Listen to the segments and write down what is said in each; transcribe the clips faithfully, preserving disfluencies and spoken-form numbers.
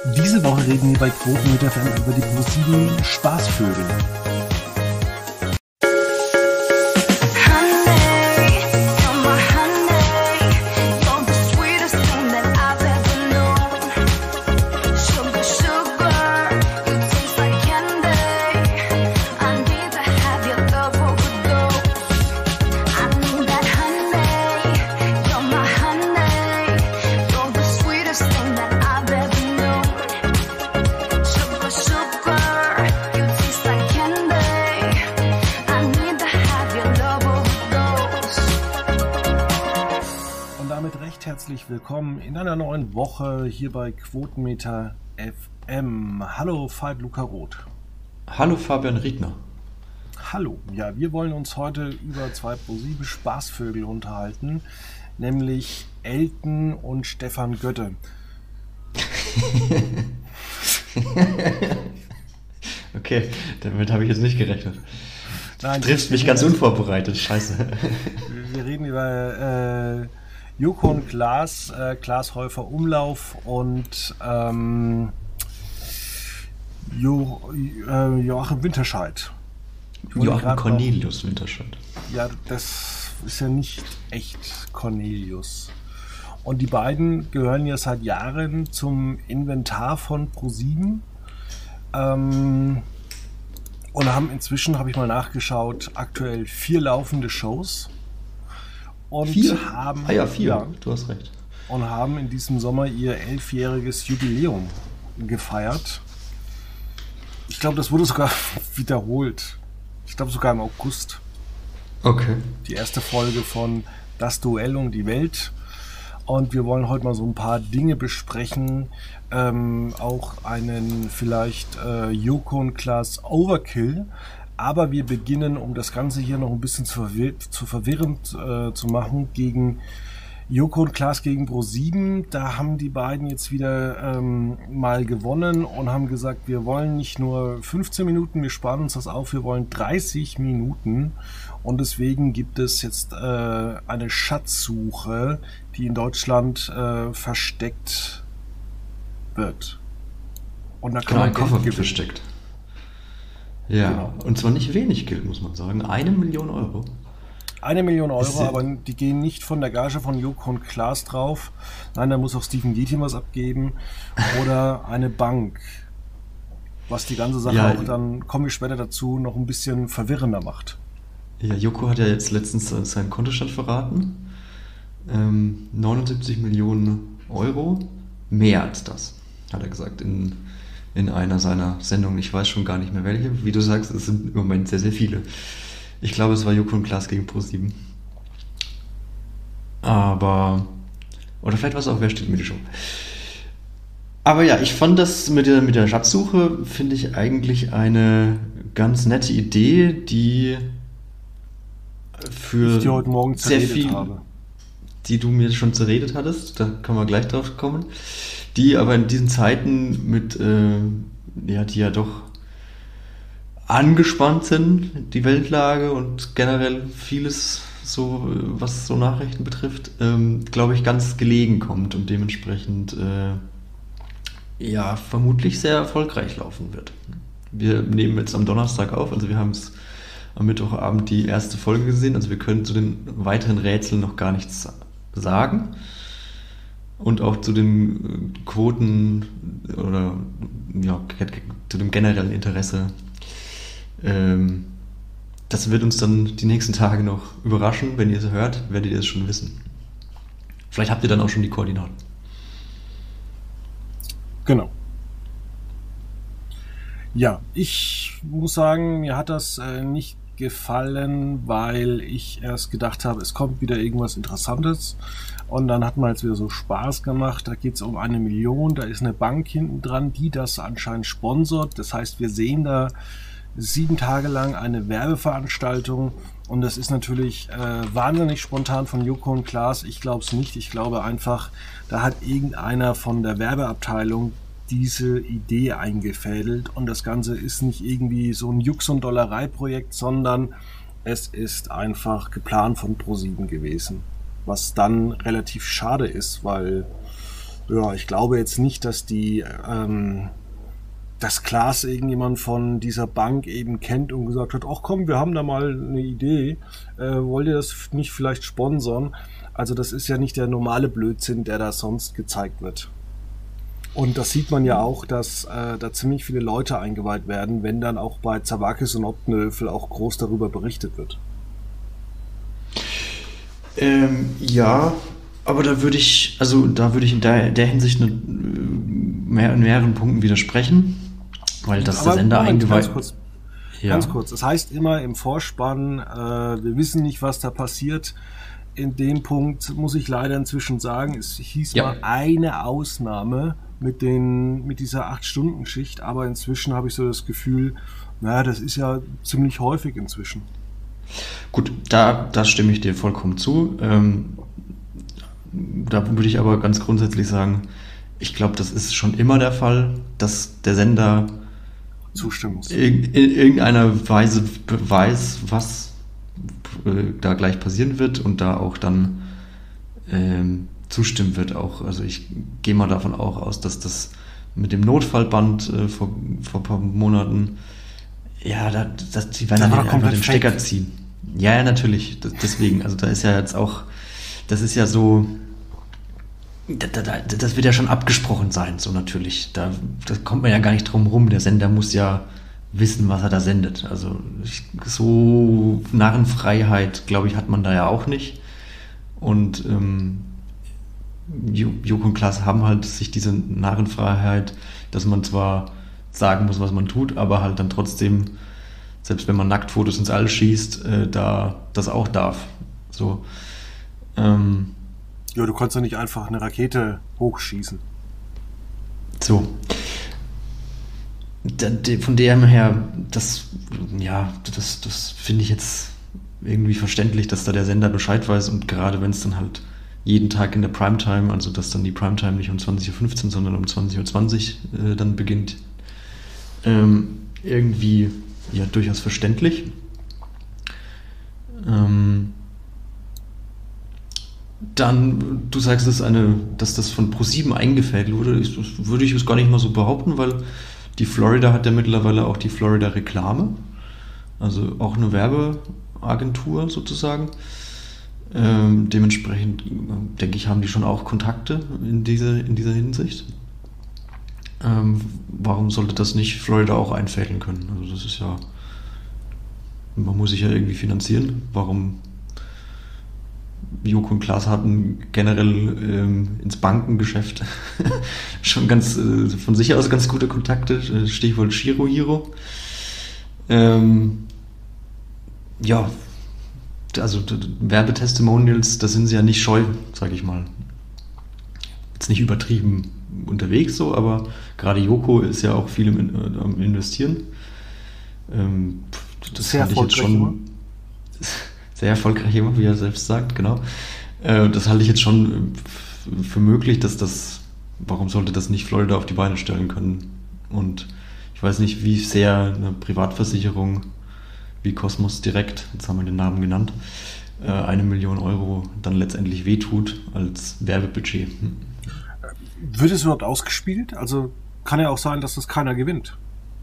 Diese Woche reden wir bei Quotenmeter über die ProSieben Spaßvögel. Herzlich willkommen in einer neuen Woche hier bei Quotenmeter F M. Hallo Falk Luca Roth. Hallo Fabian Riedner. Hallo, ja, wir wollen uns heute über zwei ProSieben Spaßvögel unterhalten, nämlich Elton und Stefan Götte. Okay, damit habe ich jetzt nicht gerechnet. Nein, du triffst mich ganz unvorbereitet, scheiße. Wir reden über äh, Joko und Klaas, äh, Klaas Häufer Umlauf und ähm, jo, äh, Joachim Winterscheid. Joachim Cornelius noch, Winterscheid. Ja, das ist ja nicht echt Cornelius. Und die beiden gehören ja seit Jahren zum Inventar von ProSieben ähm, und haben inzwischen, habe ich mal nachgeschaut, aktuell vier laufende Shows. Und vier? haben, ah ja, vier, ja, du hast recht. Und haben in diesem Sommer ihr elfjähriges Jubiläum gefeiert. Ich glaube, das wurde sogar wiederholt. Ich glaube sogar im August. Okay. Die erste Folge von Das Duell um die Welt. Und wir wollen heute mal so ein paar Dinge besprechen. Ähm, auch einen vielleicht äh, Joko und Klaas Overkill. Aber wir beginnen, um das Ganze hier noch ein bisschen zu, verwir- zu verwirrend äh, zu machen, gegen Joko und Klaas gegen ProSieben. Da haben die beiden jetzt wieder ähm, mal gewonnen und haben gesagt, wir wollen nicht nur fünfzehn Minuten, wir sparen uns das auf, wir wollen dreißig Minuten. Und deswegen gibt es jetzt äh, eine Schatzsuche, die in Deutschland äh, versteckt wird. Und da kann genau, man ein Koffer wird versteckt. Ja, genau. Und zwar nicht wenig Geld, muss man sagen. Eine Million Euro. Eine Million Euro, aber die gehen nicht von der Gage von Joko und Klaas drauf. Nein, da muss auch Steven Gätjen was abgeben. Oder eine Bank. Was die ganze Sache ja, auch dann, kommen wir später dazu, noch ein bisschen verwirrender macht. Ja, Joko hat ja jetzt letztens seinen Kontostand verraten. Ähm, neunundsiebzig Millionen Euro. Mehr als das, hat er gesagt, in... in einer seiner Sendungen, ich weiß schon gar nicht mehr welche. Wie du sagst, es sind im Moment sehr, sehr viele. Ich glaube, es war Joko und Klaas gegen ProSieben. Aber, oder vielleicht war es auch Wer steht mir die Show. Aber ja, ich fand das mit der, mit der Schatzsuche, finde ich eigentlich eine ganz nette Idee, die für ich dir heute Morgen sehr viel, habe. die du mir schon zerredet hattest, da können wir gleich drauf kommen, die aber in diesen Zeiten mit, äh, ja, die ja doch angespannt sind, die Weltlage und generell vieles so, was so Nachrichten betrifft, ähm, glaube ich, ganz gelegen kommt und dementsprechend äh, ja, vermutlich sehr erfolgreich laufen wird. Wir nehmen jetzt am Donnerstag auf, also wir haben es am Mittwochabend die erste Folge gesehen, also wir können zu den weiteren Rätseln noch gar nichts sagen. Und auch zu den Quoten oder ja, zu dem generellen Interesse. Ähm, das wird uns dann die nächsten Tage noch überraschen. Wenn ihr es hört, werdet ihr es schon wissen. Vielleicht habt ihr dann auch schon die Koordinaten. Genau. Ja, ich muss sagen, mir hat das äh, nicht gefallen, weil ich erst gedacht habe, es kommt wieder irgendwas Interessantes. Und dann hat man jetzt wieder so Spaß gemacht. Da geht es um eine Million. Da ist eine Bank hinten dran, die das anscheinend sponsort. Das heißt, wir sehen da sieben Tage lang eine Werbeveranstaltung. Und das ist natürlich äh, wahnsinnig spontan von Joko und Klaas. Ich glaube es nicht. Ich glaube einfach, da hat irgendeiner von der Werbeabteilung diese Idee eingefädelt. Und das Ganze ist nicht irgendwie so ein Jux- und Dollerei-Projekt, sondern es ist einfach geplant von ProSieben gewesen. Was dann relativ schade ist, weil Ja, ich glaube jetzt nicht, dass die, ähm, dass Klaas irgendjemand von dieser Bank eben kennt und gesagt hat, ach komm, wir haben da mal eine Idee, äh, wollt ihr das nicht vielleicht sponsern? Also das ist ja nicht der normale Blödsinn, der da sonst gezeigt wird. Und das sieht man ja auch, dass äh, da ziemlich viele Leute eingeweiht werden, wenn dann auch bei Zawakis und Optenhövel auch groß darüber berichtet wird. Ähm, ja, aber da würde ich, also da würde ich in der, der Hinsicht eine, mehr, in mehreren Punkten widersprechen, weil das der Aber Sender Moment, eingeweiht. ganz kurz, Ja, ganz kurz. Das heißt immer im Vorspann, äh, wir wissen nicht, was da passiert. In dem Punkt muss ich leider inzwischen sagen, es hieß ja. mal eine Ausnahme mit den, mit dieser acht-Stunden-Schicht, aber inzwischen habe ich so das Gefühl, naja, das ist ja ziemlich häufig inzwischen. Gut, da, da stimme ich dir vollkommen zu. Ähm, da würde ich aber ganz grundsätzlich sagen, ich glaube, das ist schon immer der Fall, dass der Sender Zustimmt. in, in irgendeiner Weise weiß, was äh, da gleich passieren wird und da auch dann ähm, zustimmen wird. Auch, also ich gehe mal davon auch aus, dass das mit dem Notfallband äh, vor, vor ein paar Monaten, ja, da, das, die werden Da dann war einfach den komplett Stecker fake. ziehen. Ja, ja, natürlich. Das, deswegen, also da ist ja jetzt auch, das ist ja so, da, da, da, das wird ja schon abgesprochen sein, so natürlich. Da, da kommt man ja gar nicht drum rum. Der Sender muss ja wissen, was er da sendet. Also ich, so Narrenfreiheit, glaube ich, hat man da ja auch nicht. Und ähm, Joko und Klaas haben halt sich diese Narrenfreiheit, dass man zwar sagen muss, was man tut, aber halt dann trotzdem, selbst wenn man Nacktfotos ins All schießt, äh, da das auch darf. So. Ähm, Ja, du kannst doch nicht einfach eine Rakete hochschießen. so. Da, de, von dem her, das, ja, das, das finde ich jetzt irgendwie verständlich, dass da der Sender Bescheid weiß und gerade wenn es dann halt jeden Tag in der Primetime, also dass dann die Primetime nicht um zwanzig Uhr fünfzehn, sondern um zwanzig Uhr zwanzig äh, dann beginnt, ähm, irgendwie ja durchaus verständlich. Ähm, dann, du sagst, dass, eine, dass das von ProSieben eingefädelt wurde, ist, das würde ich es gar nicht mal so behaupten, weil die Florida hat ja mittlerweile auch die Florida Reklame, also auch eine Werbeagentur sozusagen. Ähm, dementsprechend, denke ich, haben die schon auch Kontakte in, diese, in dieser Hinsicht. Ähm, warum sollte das nicht Florida auch einfädeln können? Also das ist ja, man muss sich ja irgendwie finanzieren. Warum? Joko und Klaas hatten generell ähm, ins Bankengeschäft schon ganz äh, von sich aus ganz gute Kontakte. Stichwort Shiro Hiro. Ähm, ja, also Werbetestimonials, da sind sie ja nicht scheu, sage ich mal. Jetzt nicht übertrieben unterwegs so, aber gerade Joko ist ja auch viel im, äh, am Investieren. Ähm, das Sehr fand ich jetzt schon erfolgreich immer. sehr erfolgreich immer, wie er selbst sagt, genau. Äh, das halte ich jetzt schon f- für möglich, dass das, warum sollte das nicht Florida auf die Beine stellen können? Und ich weiß nicht, wie sehr eine Privatversicherung wie Cosmos Direkt, jetzt haben wir den Namen genannt, äh, eine Million Euro dann letztendlich wehtut als Werbebudget. Hm. Wird es überhaupt ausgespielt? Also kann ja auch sein, dass das keiner gewinnt.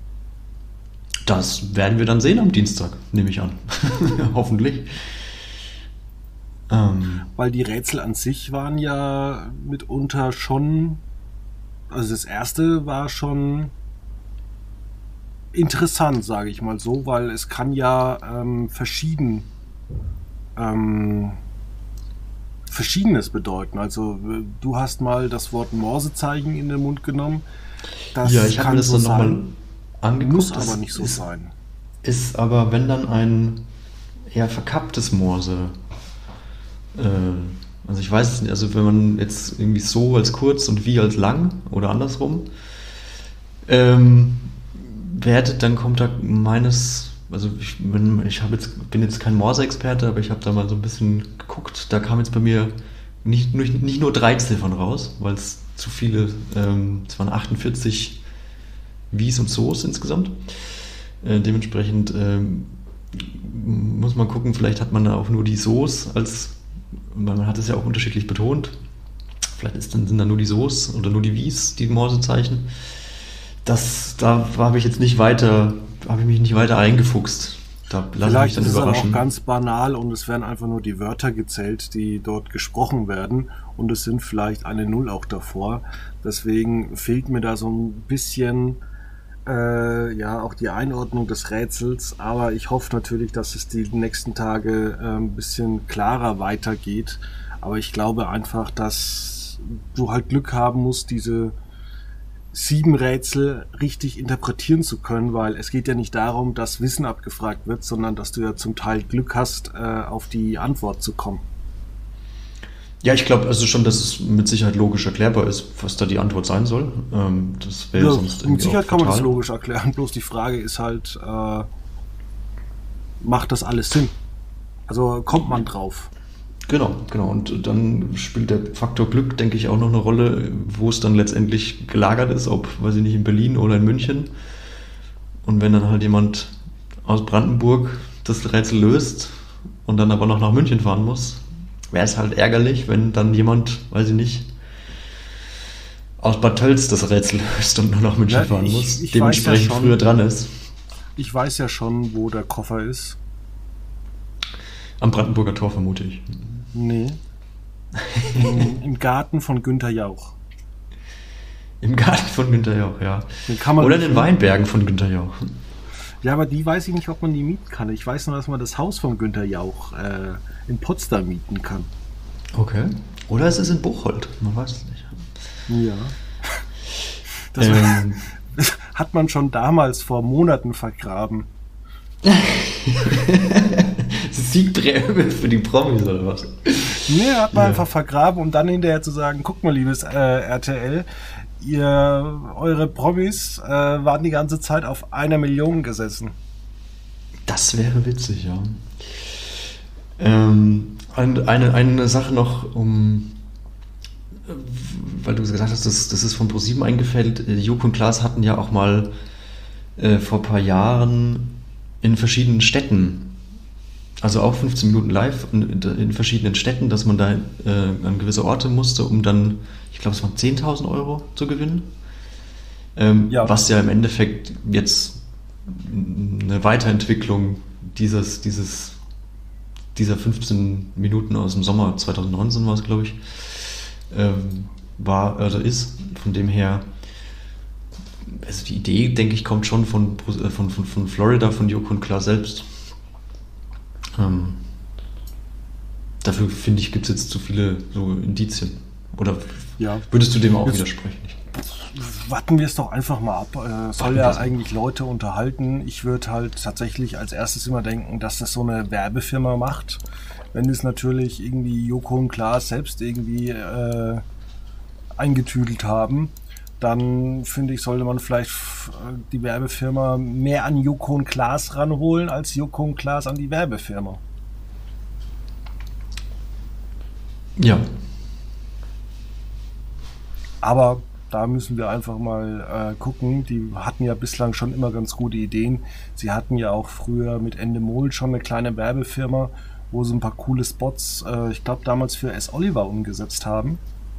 Das werden wir dann sehen am Dienstag, nehme ich an. Hoffentlich. Ähm, Weil die Rätsel an sich waren ja mitunter schon, also das erste war schon interessant, sage ich mal so, weil es kann ja ähm, verschieden ähm, Verschiedenes bedeuten. Also äh, du hast mal das Wort Morsezeichen in den Mund genommen. Das ja, ich habe kann mir das so dann nochmal sein, angeguckt. muss Das aber nicht so ist, sein. ist aber, wenn dann ein eher verkapptes Morse. Äh, also ich weiß es nicht, also wenn man jetzt irgendwie so als kurz und wie als lang oder andersrum ähm, wertet, dann kommt da meines, also ich, bin, ich hab jetzt, bin jetzt kein Morse-Experte, aber ich habe da mal so ein bisschen geguckt, da kam jetzt bei mir nicht, nicht, nicht nur drei Ziffern raus, weil es zu viele, ähm, es waren achtundvierzig Wies und So's insgesamt. Äh, dementsprechend ähm, muss man gucken, vielleicht hat man da auch nur die So's als, man hat es ja auch unterschiedlich betont. vielleicht ist dann, sind dann nur die So's oder nur die Wie's, die Morsezeichen. Das, da habe ich jetzt nicht weiter, habe ich mich nicht weiter eingefuchst. Da lasse ich mich dann Vielleicht ist überraschen. es aber auch ganz banal und es werden einfach nur die Wörter gezählt, die dort gesprochen werden und es sind vielleicht eine Null auch davor. Deswegen fehlt mir da so ein bisschen äh, ja auch die Einordnung des Rätsels, aber ich hoffe natürlich, dass es die nächsten Tage äh, ein bisschen klarer weitergeht. Aber ich glaube einfach, dass du halt Glück haben musst, diese sieben Rätsel richtig interpretieren zu können, weil es geht ja nicht darum, dass Wissen abgefragt wird, sondern dass du ja zum Teil Glück hast, äh, auf die Antwort zu kommen. Ja, ich glaube also schon, dass es mit Sicherheit logisch erklärbar ist, was da die Antwort sein soll. Ähm, das wäre Ja, sonst mit irgendwie Sicherheit auch kann man das fatal. logisch erklären, bloß die Frage ist halt, äh, macht das alles Sinn? Also kommt man drauf? Genau, genau. Und dann spielt der Faktor Glück, denke ich, auch noch eine Rolle, wo es dann letztendlich gelagert ist, ob, weiß ich nicht, in Berlin oder in München. Und wenn dann halt jemand aus Brandenburg das Rätsel löst und dann aber noch nach München fahren muss, wäre es halt ärgerlich, wenn dann jemand, weiß ich nicht, aus Bad Tölz das Rätsel löst und nur nach München Ja, fahren ich- muss, ich dementsprechend weiß ja schon. früher dran ist. Ich weiß ja schon, wo der Koffer ist. Am Brandenburger Tor vermute ich. Nee. Im, Im Garten von Günther Jauch. Im Garten von Günther Jauch, ja. Den kann man Oder in nicht- den Weinbergen von Günther Jauch. Ja, aber die weiß ich nicht, ob man die mieten kann. Ich weiß nur, dass man das Haus von Günther Jauch äh, in Potsdam mieten kann. Okay. Oder es ist in Buchholz, man weiß es nicht. Ja. Das Ähm, hat man schon damals vor Monaten vergraben. Siegprämie für die Promis oder was? Nee, hat man Ja. einfach vergraben, um dann hinterher zu sagen, guck mal, liebes äh, R T L, ihr, eure Promis äh, waren die ganze Zeit auf einer Million gesessen. Das wäre witzig, ja. Ähm, und eine, eine Sache noch, um, äh, weil du gesagt hast, das, das ist von ProSieben eingefällt. Äh, Joko und Klaas hatten ja auch mal äh, vor ein paar Jahren in verschiedenen Städten, also auch fünfzehn Minuten live in, in verschiedenen Städten, dass man da äh, an gewisse Orte musste, um dann, ich glaube, es waren zehntausend Euro zu gewinnen. Ähm, Ja. Was ja im Endeffekt jetzt eine Weiterentwicklung dieses, dieses, dieser fünfzehn Minuten aus dem Sommer zwanzig neunzehn war es, glaube ich, ähm, war, also ist. Von dem her, also die Idee, denke ich, kommt schon von, äh, von, von, von Florida, von Joko und Klaas selbst. Ähm, dafür, finde ich, gibt es jetzt zu viele so Indizien. Oder Ja. würdest du dem auch Jetzt- widersprechen? Warten wir es doch einfach mal ab. Äh, soll Warten ja wir's ab. eigentlich Leute unterhalten. Ich würde halt tatsächlich als erstes immer denken, dass das so eine Werbefirma macht. Wenn es natürlich irgendwie Joko und Klaas selbst irgendwie äh, eingetüdelt haben, dann finde ich, sollte man vielleicht f- die Werbefirma mehr an Joko und Klaas ranholen, als Joko und Klaas an die Werbefirma. Ja. Aber da müssen wir einfach mal äh, gucken. Die hatten ja bislang schon immer ganz gute Ideen. Sie hatten ja auch früher mit Endemol schon eine kleine Werbefirma, wo sie ein paar coole Spots, äh, ich glaube damals für S. Oliver umgesetzt haben.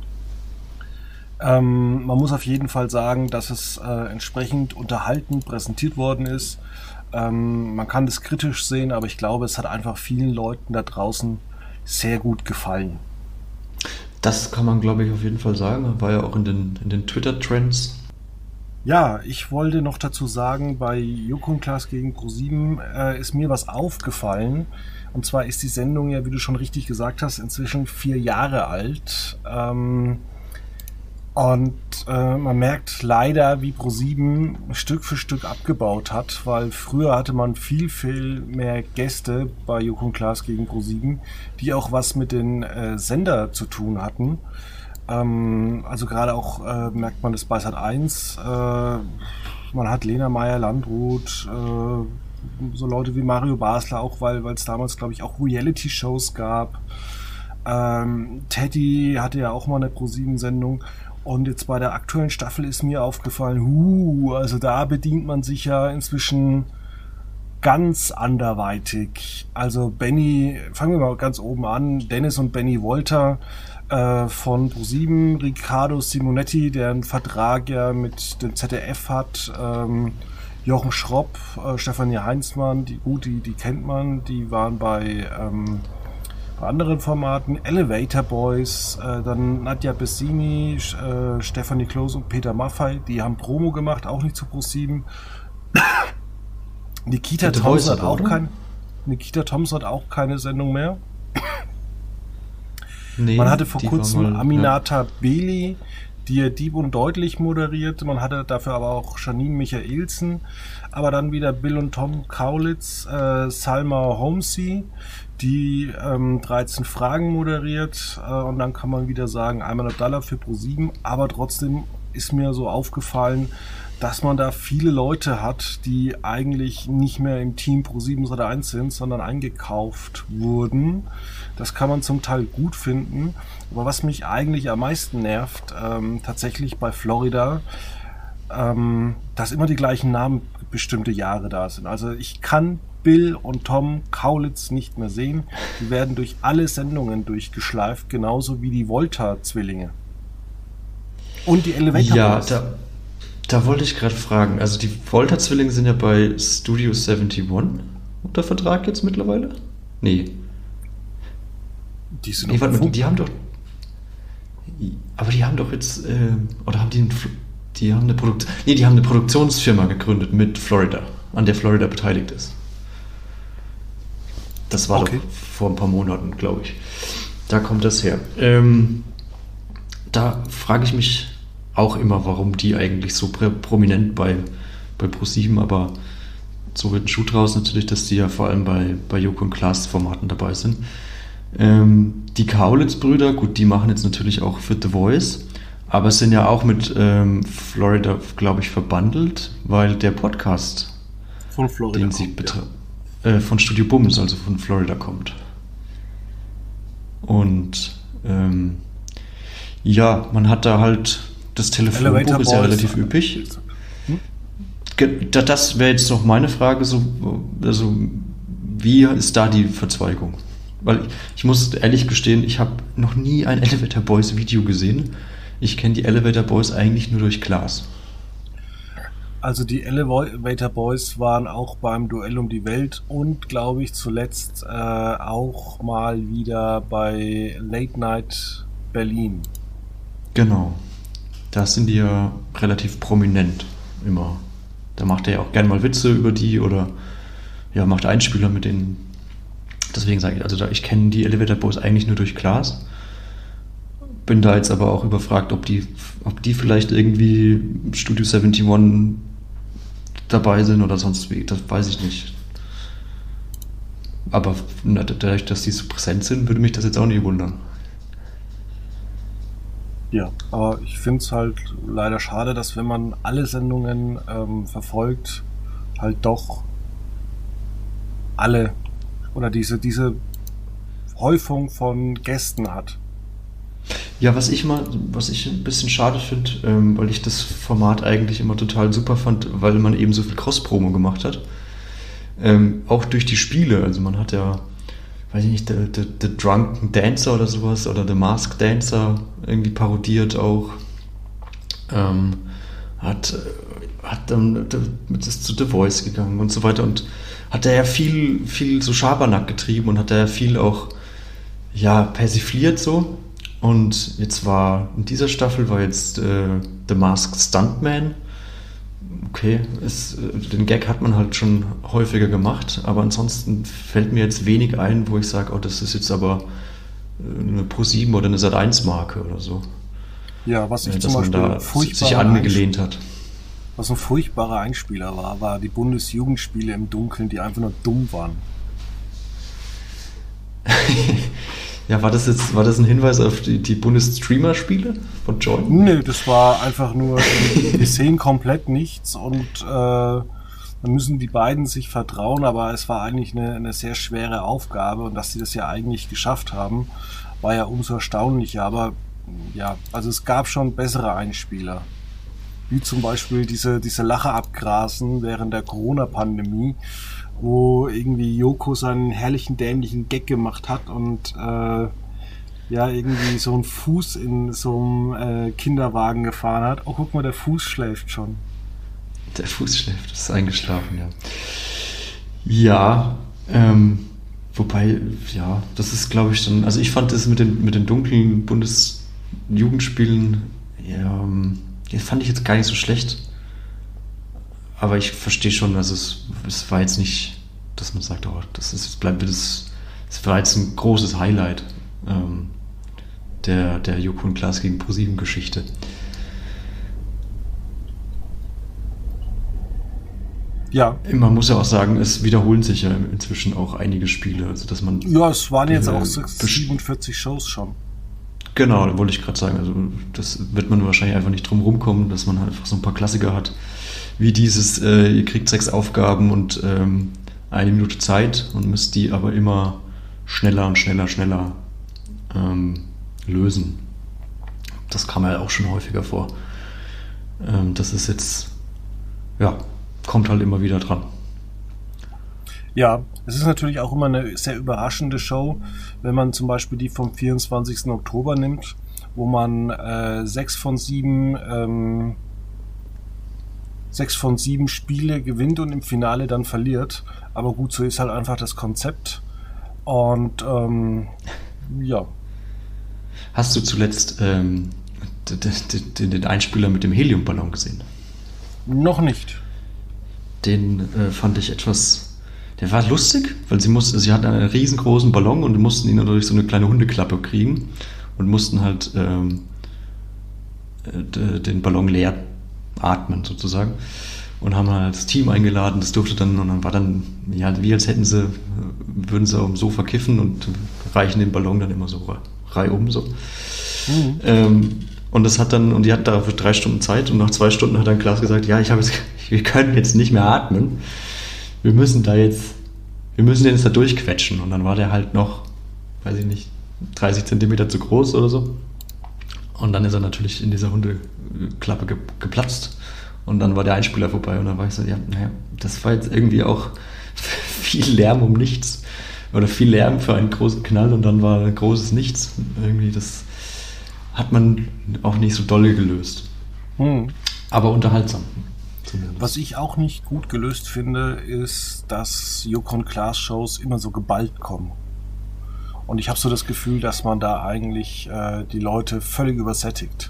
Ähm, man muss auf jeden Fall sagen, dass es äh, entsprechend unterhaltend präsentiert worden ist. Ähm, man kann das kritisch sehen, aber ich glaube, es hat einfach vielen Leuten da draußen sehr gut gefallen. Das kann man, glaube ich, auf jeden Fall sagen. War ja auch in den, in den Twitter-Trends. Ja, ich wollte noch dazu sagen, bei Joko und Klaas gegen ProSieben äh, ist mir was aufgefallen. Und zwar ist die Sendung ja, wie du schon richtig gesagt hast, inzwischen vier Jahre alt. Ähm, und äh, man merkt leider, wie ProSieben Stück für Stück abgebaut hat, weil früher hatte man viel, viel mehr Gäste bei Joko und Klaas gegen ProSieben, die auch was mit den äh, Sender zu tun hatten. Ähm, also gerade auch äh, merkt man das bei Sat eins. Äh, man hat Lena Meyer-Landrut, äh, so Leute wie Mario Basler, auch weil es damals, glaube ich, auch Reality-Shows gab. Ähm, Teddy hatte ja auch mal eine ProSieben-Sendung. Und jetzt bei der aktuellen Staffel ist mir aufgefallen, huh, also da bedient man sich ja inzwischen ganz anderweitig. Also Benny, fangen wir mal ganz oben an, Dennis und Benny Wolter äh, von ProSieben, Riccardo Simonetti, der einen Vertrag ja mit dem Z D F hat, ähm, Jochen Schropp, äh, Stefanie Heinzmann, die gut, die, die kennt man, die waren bei, ähm, bei anderen Formaten, Elevator Boys, äh, dann Nadja Bessini, äh, Stefanie Klose und Peter Maffay, die haben Promo gemacht, auch nicht zu ProSieben. Nikita Thompson hat auch kein, Nikita Thompson hat auch keine Sendung mehr. Nee, man hatte vor kurzem mal, Aminata ja. Beli, die ja Dieb und Deutlich moderiert. Man hatte dafür aber auch Janine Michaelsen, aber dann wieder Bill und Tom Kaulitz, äh, Salma Homsi, die ähm, dreizehn Fragen moderiert. Äh, und dann kann man wieder sagen, einmal ein Dollar für ProSieben, aber trotzdem ist mir so aufgefallen, dass man da viele Leute hat, die eigentlich nicht mehr im Team ProSieben Sat eins sind, sondern eingekauft wurden. Das kann man zum Teil gut finden. Aber was mich eigentlich am meisten nervt, ähm, tatsächlich bei Florida, ähm, dass immer die gleichen Namen bestimmte Jahre da sind. Also ich kann Bill und Tom Kaulitz nicht mehr sehen. Die werden durch alle Sendungen durchgeschleift, genauso wie die Volta-Zwillinge. Und die Elevator Ja, Boys. da, da wollte ich gerade fragen. Also die Volta-Zwillinge sind ja bei Studio einundsiebzig unter Vertrag jetzt mittlerweile? Nee. Die sind nee, warte mal, die haben doch... Aber die haben doch jetzt... Äh, oder haben die... Einen, die haben eine Produkt, nee, die haben eine Produktionsfirma gegründet mit Florida, an der Florida beteiligt ist. Das war okay. Doch vor ein paar Monaten, glaube ich. Da kommt das her. Ähm, da frage ich mich auch immer, warum die eigentlich so prä- prominent bei, bei ProSieben, aber so wird ein Schuh draus natürlich, dass die ja vor allem bei, bei Joko und Klaas Formaten dabei sind. Ähm, die Kaulitz-Brüder, gut, die machen jetzt natürlich auch für The Voice, aber es sind ja auch mit ähm, Florida, glaube ich, verbandelt, weil der Podcast von Florida den sie betra- ja. äh, von Studio Bums, also von Florida kommt. Und ähm, ja, man hat da halt das Telefonbuch ist ja relativ üppig. Hm? Das wäre jetzt noch meine Frage, so, also wie ist da die Verzweigung? Weil ich muss ehrlich gestehen, ich habe noch nie ein Elevator Boys Video gesehen. Ich kenne die Elevator Boys eigentlich nur durch Klaas. Also die Elevator Boys waren auch beim Duell um die Welt und, glaube ich, zuletzt äh, auch mal wieder bei Late Night Berlin. Genau. Da sind die ja relativ prominent immer. Da macht er ja auch gerne mal Witze über die oder ja, macht Einspieler mit denen. Deswegen sage ich, also da, ich kenne die Elevator Boys eigentlich nur durch Klaas. Bin da jetzt aber auch überfragt, ob die, ob die vielleicht irgendwie Studio einundsiebzig dabei sind oder sonst wie, das weiß ich nicht. Aber dadurch, dass die so präsent sind, würde mich das jetzt auch nicht wundern. Ja, aber ich finde es halt leider schade, dass wenn man alle Sendungen ähm, verfolgt, halt doch alle oder diese, diese Häufung von Gästen hat. Ja, was ich mal, was ich ein bisschen schade finde, ähm, weil ich das Format eigentlich immer total super fand, weil man eben so viel Cross-Promo gemacht hat. Ähm, auch durch die Spiele, also man hat ja, weiß ich nicht, The, the, the Drunken Dancer oder sowas oder The Masked Dancer irgendwie parodiert auch. Ähm, hat, hat dann ist zu The Voice gegangen und so weiter und hat er ja viel, viel so Schabernack getrieben und hat er ja viel auch ja, persifliert so. Und jetzt war, in dieser Staffel war jetzt äh, The Masked Stuntman. Okay, es, den Gag hat man halt schon häufiger gemacht, aber ansonsten fällt mir jetzt wenig ein, wo ich sage, oh, das ist jetzt aber eine ProSieben oder eine Sat eins Marke oder so. Ja, was ich äh, zum Beispiel da sich angelehnt hat. Was ein furchtbarer Einspieler war, war die Bundesjugendspiele im Dunkeln, die einfach nur dumm waren. Ja, war das jetzt, war das ein Hinweis auf die, die Bundesstreamer-Spiele von Join? Nee, das war einfach nur, wir sehen komplett nichts und äh, dann müssen die beiden sich vertrauen, aber es war eigentlich eine, eine sehr schwere Aufgabe und dass sie das ja eigentlich geschafft haben, war ja umso erstaunlicher, aber ja, also es gab schon bessere Einspieler. Wie zum Beispiel diese, diese Lache abgrasen während der Corona-Pandemie wo irgendwie Joko seinen herrlichen dämlichen Gag gemacht hat und äh, ja, irgendwie so einen Fuß in so einem äh, Kinderwagen gefahren hat. Oh, guck mal, der Fuß schläft schon. Der Fuß schläft, ist eingeschlafen, ja. Ja, ähm, wobei, ja, das ist, glaube ich, dann, also ich fand das mit den, mit den dunklen Bundesjugendspielen, ja, ähm, das fand ich jetzt gar nicht so schlecht. Aber ich verstehe schon, also es, es war jetzt nicht, dass man sagt, oh, das ist, bleibt das, das war jetzt ein großes Highlight ähm, der, der Joko und Klaas gegen ProSieben Geschichte. Ja. Man muss ja auch sagen, es wiederholen sich ja inzwischen auch einige Spiele, also dass man... Ja, es waren jetzt äh, auch siebenundvierzig Shows schon. Genau, da wollte ich gerade sagen, also das wird man wahrscheinlich einfach nicht drum rumkommen, dass man halt einfach so ein paar Klassiker hat, wie dieses, äh, ihr kriegt sechs Aufgaben und ähm, eine Minute Zeit und müsst die aber immer schneller und schneller, schneller ähm, lösen. Das kam ja auch schon häufiger vor. Ähm, das ist jetzt, ja, kommt halt immer wieder dran. Ja, es ist natürlich auch immer eine sehr überraschende Show, wenn man zum Beispiel die vom vierundzwanzigsten Oktober nimmt, wo man äh, sechs von sieben ähm, sechs von sieben Spiele gewinnt und im Finale dann verliert. Aber gut, so ist halt einfach das Konzept. Und ähm, ja. Hast du zuletzt ähm, den, den Einspieler mit dem Heliumballon gesehen? Noch nicht. Den äh, fand ich etwas... Der war lustig, weil sie musste, sie hatten einen riesengroßen Ballon und mussten ihn durch so eine kleine Hundeklappe kriegen und mussten halt ähm, den Ballon leer atmen sozusagen und haben halt das Team eingeladen, das durfte dann und dann war dann, ja, wie als hätten sie, würden sie auf dem Sofa kiffen und reichen den Ballon dann immer so reihum so. Mhm. Ähm, und das hat dann, und die hatten dafür drei Stunden Zeit und nach zwei Stunden hat dann Klaas gesagt, ja, ich habe jetzt, wir können jetzt nicht mehr atmen. Wir müssen da jetzt, wir müssen den jetzt da durchquetschen. Und dann war der halt noch, weiß ich nicht, dreißig Zentimeter zu groß oder so. Und dann ist er natürlich in dieser Hundeklappe ge- geplatzt. Und dann war der Einspieler vorbei. Und dann war ich so, ja, naja, das war jetzt irgendwie auch viel Lärm um nichts. Oder viel Lärm für einen großen Knall und dann war ein großes Nichts. Irgendwie, das hat man auch nicht so dolle gelöst. Hm. Aber unterhaltsam. Was ich auch nicht gut gelöst finde, ist, dass Joko und Klaas Shows immer so geballt kommen. Und ich habe so das Gefühl, dass man da eigentlich äh, die Leute völlig übersättigt.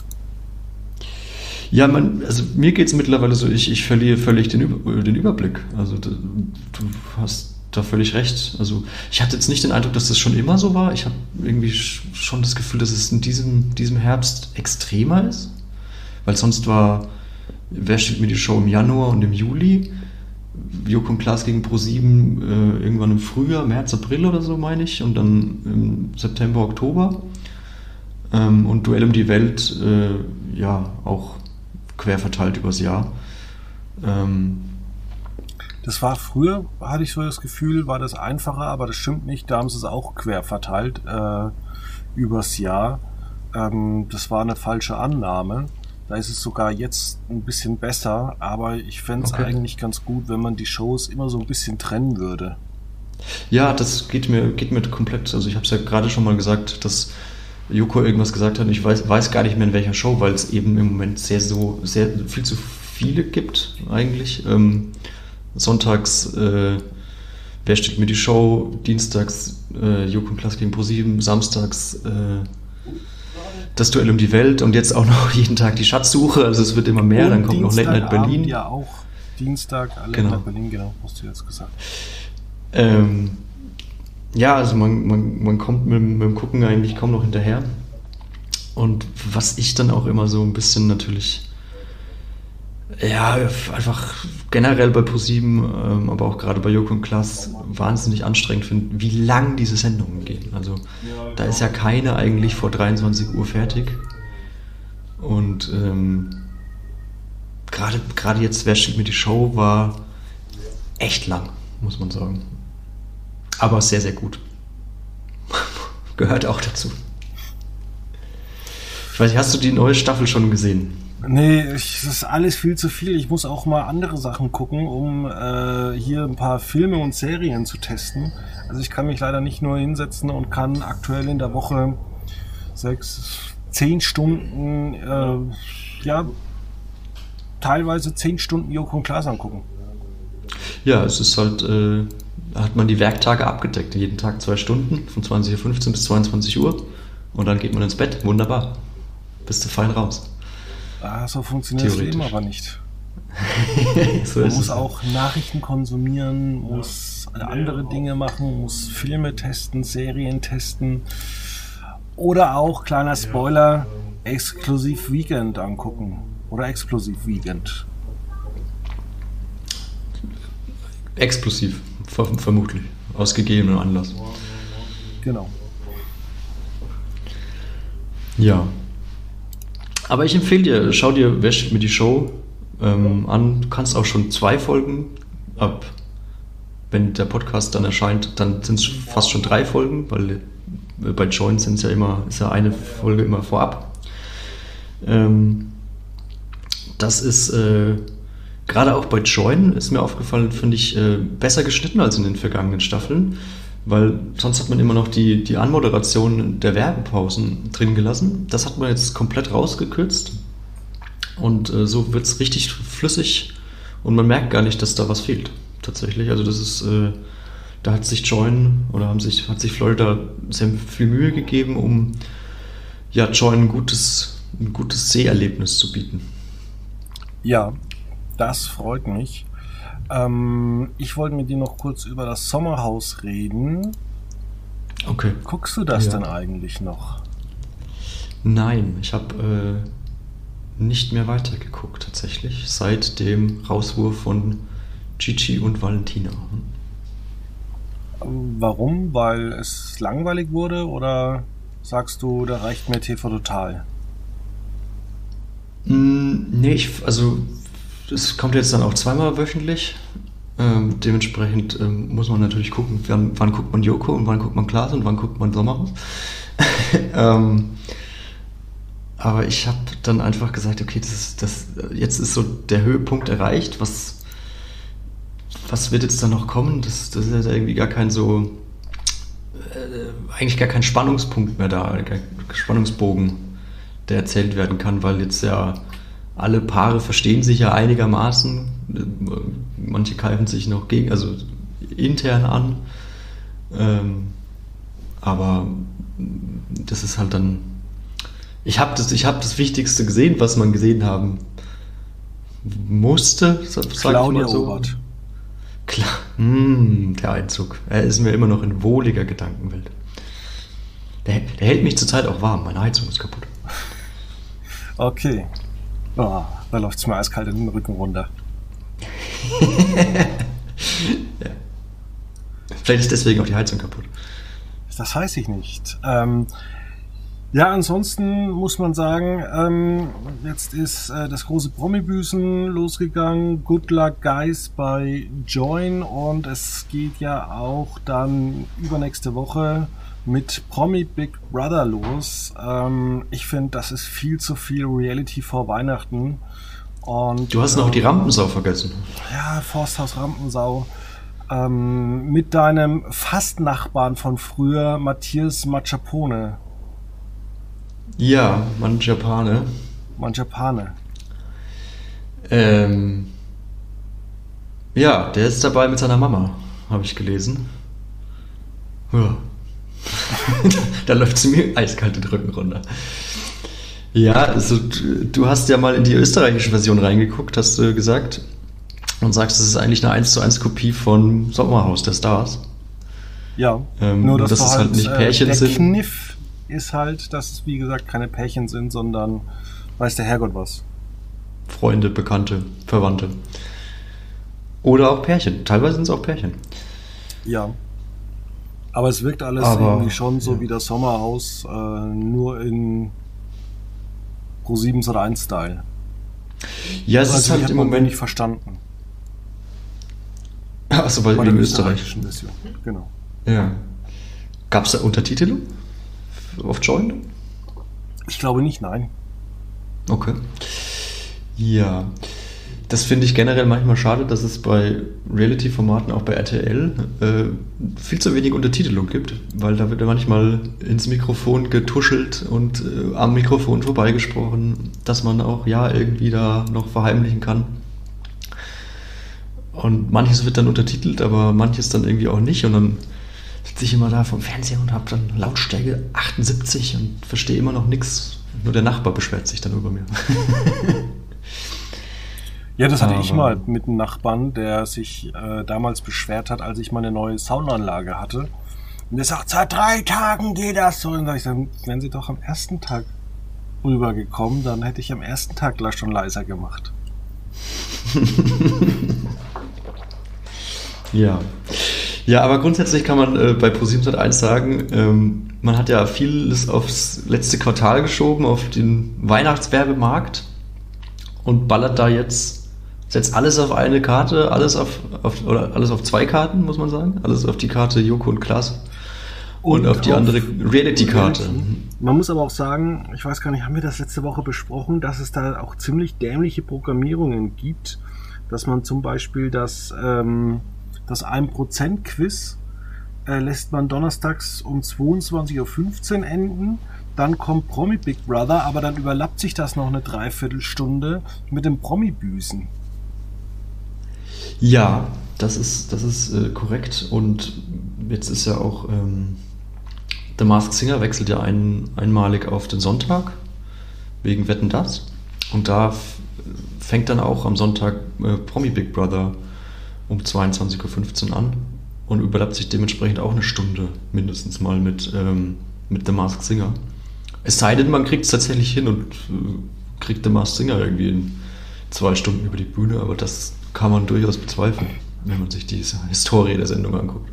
Ja, man, also mir geht es mittlerweile so, ich, ich verliere völlig den, Über, den Überblick. Also du, du hast da völlig recht. Also ich hatte jetzt nicht den Eindruck, dass das schon immer so war. Ich habe irgendwie schon das Gefühl, dass es in diesem, diesem Herbst extremer ist. Weil sonst war... Wer steht mir die Show im Januar und im Juli? Joko und Klaas gegen ProSieben äh, irgendwann im Frühjahr, März, April oder so, meine ich. Und dann im September, Oktober. Ähm, und Duell um die Welt, äh, ja, auch quer verteilt übers Jahr. Ähm, das war früher, hatte ich so das Gefühl, war das einfacher, aber das stimmt nicht. Da haben sie es auch quer verteilt äh, übers Jahr. Ähm, das war eine falsche Annahme. Da ist es sogar jetzt ein bisschen besser, aber ich fände es okay. eigentlich ganz gut, wenn man die Shows immer so ein bisschen trennen würde. Ja, das geht mir, geht mir komplett. Also ich habe es ja gerade schon mal gesagt, dass Joko irgendwas gesagt hat und ich weiß, weiß gar nicht mehr in welcher Show, weil es eben im Moment sehr, so, sehr viel zu viele gibt eigentlich. Ähm, sonntags äh, Wer steht mir die Show, dienstags äh, Joko und Klaas gegen ProSieben, samstags äh, das Duell um die Welt und jetzt auch noch jeden Tag die Schatzsuche, also es wird immer mehr, und dann kommt noch Late Night Berlin. Ja, auch Dienstag, Late genau. Night Berlin, genau, hast du jetzt gesagt. Ähm, ja, also man, man, man kommt mit, mit dem Gucken eigentlich kaum noch hinterher. Und was ich dann auch immer so ein bisschen natürlich, ja, einfach generell bei ProSieben, ähm, aber auch gerade bei Joko und Klaas wahnsinnig anstrengend finde, wie lang diese Sendungen gehen. Also ja, da ist ja keine eigentlich vor dreiundzwanzig Uhr fertig. Und ähm, gerade gerade jetzt, wer schickt mir die Show, war echt lang, muss man sagen. Aber sehr, sehr gut. Gehört auch dazu. Ich weiß nicht, hast du die neue Staffel schon gesehen? Nee, ich, das ist alles viel zu viel. Ich muss auch mal andere Sachen gucken, um äh, hier ein paar Filme und Serien zu testen. Also ich kann mich leider nicht nur hinsetzen und kann aktuell in der Woche sechs, zehn Stunden, äh, ja, teilweise zehn Stunden Joko und Klaas angucken. Ja, es ist halt, äh, hat man die Werktage abgedeckt. Jeden Tag zwei Stunden, von zwanzig Uhr fünfzehn bis zweiundzwanzig Uhr. Und dann geht man ins Bett. Wunderbar. Bist du fein raus. Ah, so funktioniert das Leben aber nicht. So Man ist muss es. auch Nachrichten konsumieren, muss andere Dinge machen, muss Filme testen, Serien testen oder auch, kleiner Spoiler, Exklusiv Weekend angucken oder Explosiv Weekend. Explosiv, ver vermutlich. Aus gegebenem Anlass. Genau. Ja. Aber ich empfehle dir, schau dir Wer steht mir die Show ähm, an. Du kannst auch schon zwei Folgen ab. Wenn der Podcast dann erscheint, dann sind es fast schon drei Folgen, weil äh, bei Join sind es ja immer, ist ja eine Folge immer vorab. Ähm, das ist äh, gerade auch bei Join ist mir aufgefallen, finde ich, äh, besser geschnitten als in den vergangenen Staffeln, weil sonst hat man immer noch die, die Anmoderation der Werbepausen drin gelassen. Das hat man jetzt komplett rausgekürzt und äh, so wird es richtig flüssig und man merkt gar nicht, dass da was fehlt. Tatsächlich, also das ist, äh, da hat sich Join oder haben sich, hat sich Florida sehr viel Mühe gegeben, um ja Join ein gutes, ein gutes Seherlebnis zu bieten. Ja, das freut mich. Ähm, ich wollte mit dir noch kurz über das Sommerhaus reden. Okay. Guckst du das Ja. denn eigentlich noch? Nein, ich habe äh, nicht mehr weitergeguckt tatsächlich, seit dem Rauswurf von Gigi und Valentina. Warum? Weil es langweilig wurde oder sagst du, da reicht mir T V Total? Mm, nee, ich, also es kommt jetzt dann auch zweimal wöchentlich. Ähm, dementsprechend ähm, muss man natürlich gucken, wann, wann guckt man Joko und wann guckt man Klaas und wann guckt man Sommerhaus. ähm, aber ich habe dann einfach gesagt, okay, das ist, das, jetzt ist so der Höhepunkt erreicht. Was, was wird jetzt da noch kommen? Das, das ist ja irgendwie gar kein so, äh, eigentlich gar kein Spannungspunkt mehr da, kein Spannungsbogen, der erzählt werden kann, weil jetzt ja alle Paare verstehen sich ja einigermaßen. Manche greifen sich noch gegen, also intern an. Ähm, aber das ist halt dann. Ich habe das, ich hab das Wichtigste gesehen, was man gesehen haben musste, sag ich Claudia mal so. Obert. Klar, mm, der Einzug. Er ist mir immer noch in wohliger Gedankenwelt. Der, der hält mich zurzeit auch warm. Meine Heizung ist kaputt. Okay. Oh, da läuft es mir eiskalt in den Rücken runter. Ja. Vielleicht ist deswegen auch die Heizung kaputt. Das weiß ich nicht. Ähm, ja, ansonsten muss man sagen, ähm, jetzt ist äh, das große Promi-Büßen losgegangen. Good Luck Guys bei Join und es geht ja auch dann übernächste Woche mit Promi Big Brother los. Ähm, ich finde, das ist viel zu viel Reality vor Weihnachten. Und, Du hast noch ähm, die Rampensau vergessen. Ja, Forsthaus Rampensau. Ähm, mit deinem Fast-Nachbarn von früher, Matthias Machapone. Ja, Mann Japane. Mangiapane. Ähm, ja, der ist dabei mit seiner Mama, habe ich gelesen. Ja. Da läuft sie mir eiskalt den Rücken runter. Ja, also du du hast ja mal in die österreichische Version reingeguckt, hast du gesagt. Und sagst, das ist eigentlich eine eins zu eins Kopie von Sommerhaus der Stars. Ja, Ähm, nur dass dass du es halt, halt nicht äh, Pärchen der sind. Kniff ist halt, dass es wie gesagt keine Pärchen sind, sondern weiß der Herrgott was. Freunde, Bekannte, Verwandte. Oder auch Pärchen. Teilweise sind es auch Pärchen. Ja. Aber es wirkt alles Aber, irgendwie schon so ja. wie das Sommerhaus, äh, nur in Pro sieben Sat eins Style. Ja, es ist Also, die halt hat im man Moment. nicht verstanden. Achso, weil Bei der in Österreich. österreichischen Version. Genau. Ja. Gab es da Untertitel auf Join? Ich glaube nicht, nein. Okay. Ja, das finde ich generell manchmal schade, dass es bei Reality-Formaten, auch bei R T L, äh, viel zu wenig Untertitelung gibt, weil da wird ja manchmal ins Mikrofon getuschelt und äh, am Mikrofon vorbeigesprochen, dass man auch ja irgendwie da noch verheimlichen kann. Und manches wird dann untertitelt, aber manches dann irgendwie auch nicht. Und dann sitze ich immer da vom Fernseher und habe dann Lautstärke achtundsiebzig und verstehe immer noch nichts. Nur der Nachbar beschwert sich dann über mir. Ja, das hatte Aber ich mal mit einem Nachbarn, der sich äh, damals beschwert hat, als ich meine neue Soundanlage hatte. Und der sagt, seit drei Tagen geht das so. Und dann sag ich, dann wären Sie doch am ersten Tag rübergekommen, dann hätte ich am ersten Tag gleich schon leiser gemacht. Ja. Ja, aber grundsätzlich kann man äh, bei ProSieben eins sagen, ähm, man hat ja vieles aufs letzte Quartal geschoben, auf den Weihnachtswerbemarkt und ballert da jetzt, setzt alles auf eine Karte, alles auf, auf oder alles auf zwei Karten, muss man sagen. Alles auf die Karte Joko und Klaas und, und auf die auf andere Reality-Karte. Man muss aber auch sagen, ich weiß gar nicht, haben wir das letzte Woche besprochen, dass es da auch ziemlich dämliche Programmierungen gibt, dass man zum Beispiel das ähm, das ein Prozent Quiz äh, lässt man donnerstags um zweiundzwanzig Uhr fünfzehn enden. Dann kommt Promi Big Brother, aber dann überlappt sich das noch eine Dreiviertelstunde mit dem Promi-Büßen. Ja, das ist, das ist äh, korrekt. Und jetzt ist ja auch ähm, The Masked Singer wechselt ja ein, einmalig auf den Sonntag wegen Wetten, dass. Und da f- fängt dann auch am Sonntag äh, Promi Big Brother um zweiundzwanzig Uhr fünfzehn an und überlappt sich dementsprechend auch eine Stunde mindestens mal mit, ähm, mit The Masked Singer. Es sei denn, man kriegt es tatsächlich hin und äh, kriegt The Masked Singer irgendwie in zwei Stunden über die Bühne, aber das kann man durchaus bezweifeln, wenn man sich diese Historie der Sendung anguckt.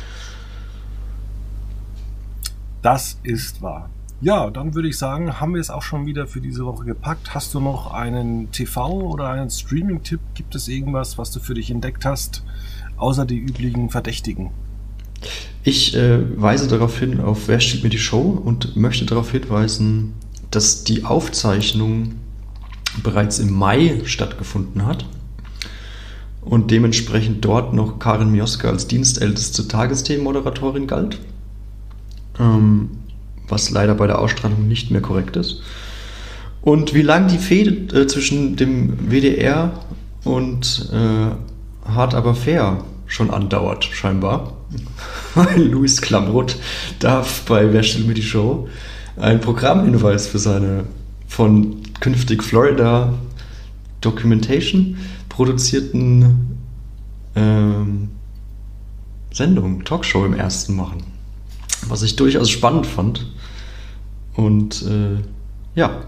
Das ist wahr. Ja, dann würde ich sagen, haben wir es auch schon wieder für diese Woche gepackt. Hast du noch einen T V- oder einen Streaming-Tipp? Gibt es irgendwas, was du für dich entdeckt hast, außer die üblichen Verdächtigen? Ich äh, weise darauf hin, auf Wer stiehlt mir die Show und möchte darauf hinweisen, dass die Aufzeichnung bereits im Mai stattgefunden hat und dementsprechend dort noch Karin Mioska als dienstälteste Tagesthemenmoderatorin galt. Ähm, was leider bei der Ausstrahlung nicht mehr korrekt ist. Und wie lang die Fehde äh, zwischen dem W D R und äh, Hart aber fair schon andauert, scheinbar. Weil Luis Klamroth darf bei Wer stiehlt mir die Show einen Programmhinweis für seine von künftig Florida Documentation produzierten ähm, Sendung, Talkshow im ersten machen. Was ich durchaus spannend fand. Und äh, ja,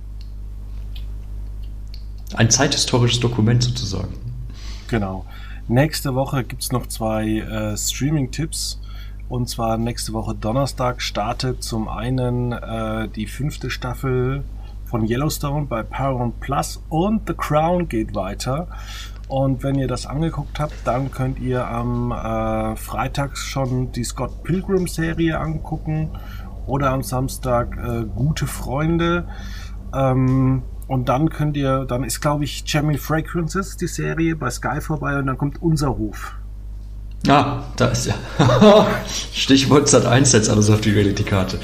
ein zeithistorisches Dokument sozusagen. Genau. Nächste Woche gibt es noch zwei äh, Streaming-Tipps. Und zwar nächste Woche Donnerstag startet zum einen äh, die fünfte Staffel von Yellowstone bei Paramount Plus und The Crown geht weiter. Und wenn ihr das angeguckt habt, dann könnt ihr am äh, Freitag schon die Scott Pilgrim Serie angucken oder am Samstag äh, Gute Freunde. Ähm, und dann könnt ihr, dann ist glaube ich Jamie Fragrances die Serie bei Sky vorbei und dann kommt Unser Hof. Ah, da ist ja. Stichwort Sat eins setzt alles auf die Reality-Karte.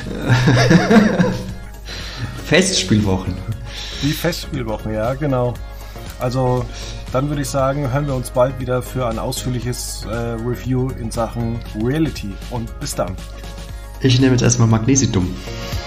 Festspielwochen. Die Festspielwochen, ja, genau. Also, dann würde ich sagen, hören wir uns bald wieder für ein ausführliches äh, Review in Sachen Reality. Und bis dann. Ich nehme jetzt erstmal Magnesium.